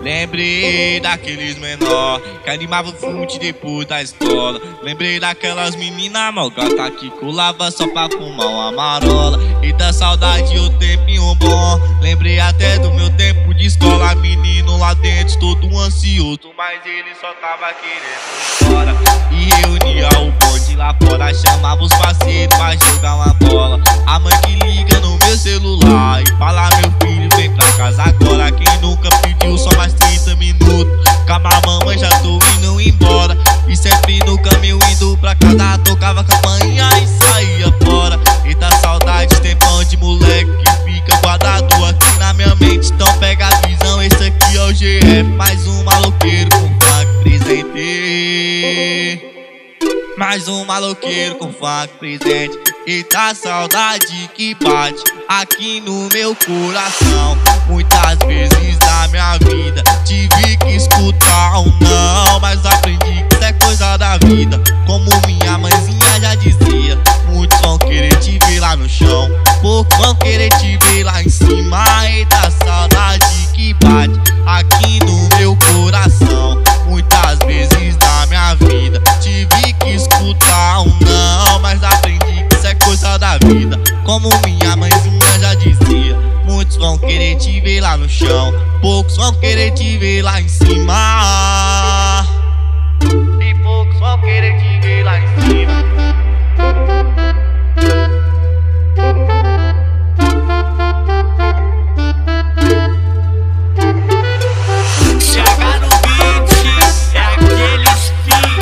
Lembrei daqueles menor que animava o fute depois da escola. Lembrei daquelas meninas malgata que colava só pra fumar uma marola. E da saudade o tempinho bom. Lembrei até do meu tempo de escola. Menino lá dentro todo ansioso, mas ele só tava querendo ir embora. E reunia o bonde lá fora, chamava os parceiros pra jogar uma bola. A mãe que liga no meu celular e fala: meu filho, vem pra casa agora. Quem nunca pediu só mais 30 minutos? Calma, mamãe, já tô indo embora. E sempre no caminho indo pra casa tocava a campainha e saía fora. Eita saudade, tempão de moleque que fica guardado aqui na minha mente. Então pega a visão, esse aqui é o GF, mais um maloqueiro com funk presente. Mais um maloqueiro com funk presente. Eita saudade que bate aqui no meu coração. Muitas vezes na minha vida tive que escutar um não, mas aprendi que isso é coisa da vida. Como minha mãezinha já dizia, muitos vão querer te ver lá no chão, poucos vão querer te ver lá em cima. Eita saudade que bate aqui no meu coração. Muitas vezes na minha vida tive que escutar um não, mas aprendi que isso é coisa da vida. Como minha mãezinha já dizia, muitos vão querer te ver lá no chão, poucos vão querer te ver lá em cima. E poucos vão querer te ver lá em cima. Chega no beat, é aqueles fim.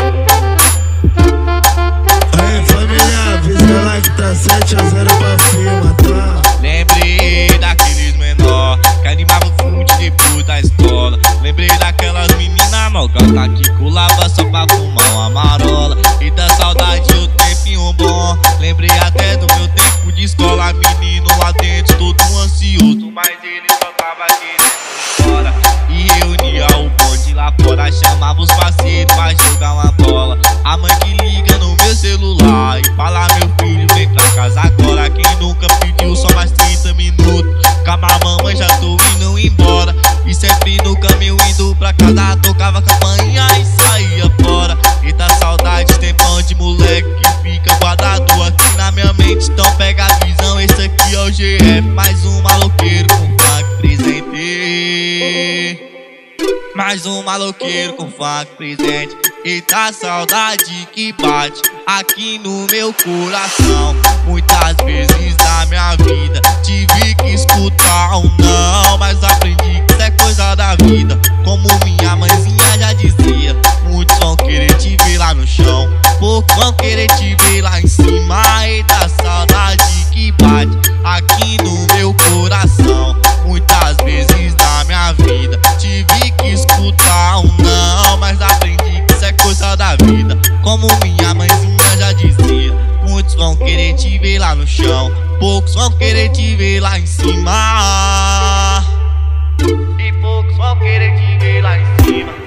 Aí família, avisa lá que tá 7-0 pra cima, tá? Lembrei daqueles menor que animava o fute depois da escola. Lembrei daquelas meninas malgata que colava só pra fumar uma marola. E da saudade o tempinho bom. Lembrei até do meu tempo de escola. Menino lá dentro todo ansioso, mas ele só tava querendo ir embora. E reunia o bonde lá fora, chamava os parceiros pra jogar uma bola. A mãe que liga no meu celular e fala: meu filho, vem pra casa agora. Quem nunca pediu só mais 30 minutos? Calma, mamãe, já tô indo embora. E sempre no caminho indo pra casa tocava a campainha e saía fora. Eita saudade, tempão de moleque que fica guardado aqui na minha mente. Então pega a visão, esse aqui é o GF, mais um maloqueiro com funk presente. Mais um maloqueiro com funk presente. Eita saudade que bate aqui no meu coração. Muitas vezes na minha vida tive que escutar um não, mas aprendi que isso é coisa da vida. Como minha mãezinha já dizia, muitos vão querer te ver lá no chão, poucos vão querer te ver lá em cima. Eita saudade que bate aqui no meu coração. Muitas vezes na minha vida tive que escutar um não, mas aprendi que isso é coisa da vida. Como minha mãezinha já dizia, muitos vão querer te ver lá no chão, poucos vão querer te ver lá em cima. E poucos vão querer te ver lá em cima.